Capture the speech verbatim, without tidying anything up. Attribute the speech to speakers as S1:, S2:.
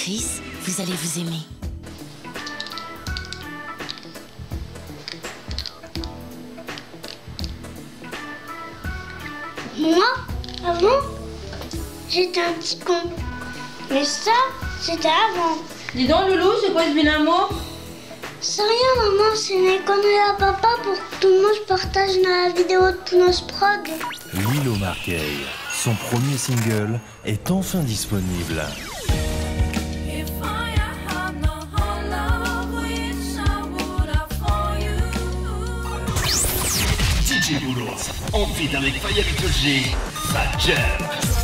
S1: Chris, vous allez vous aimer.
S2: Moi, avant, j'étais un petit con. Mais ça, c'était avant.
S3: Dis donc, Loulou, c'est quoi ce vilain mot?
S2: C'est rien, maman, c'est une connerie à papa pour que tout le monde partage la vidéo de Tounos Prod.
S4: Willow Marquet, son premier single, est enfin disponible.
S5: D J Boulos, en feat avec Fayette G, ça gère.